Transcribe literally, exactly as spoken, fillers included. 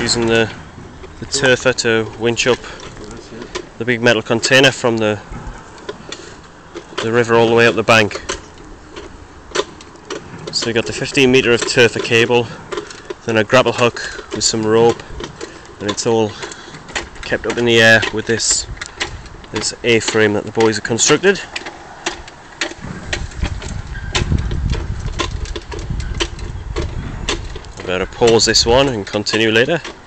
using the, the tirfer to winch up the big metal container from the the river all the way up the bank. So we got the fifteen metre of tirfer cable, then a grapple hook with some rope, and it's all kept up in the air with this this A-frame that the boys have constructed. I'm going to pause this one and continue later.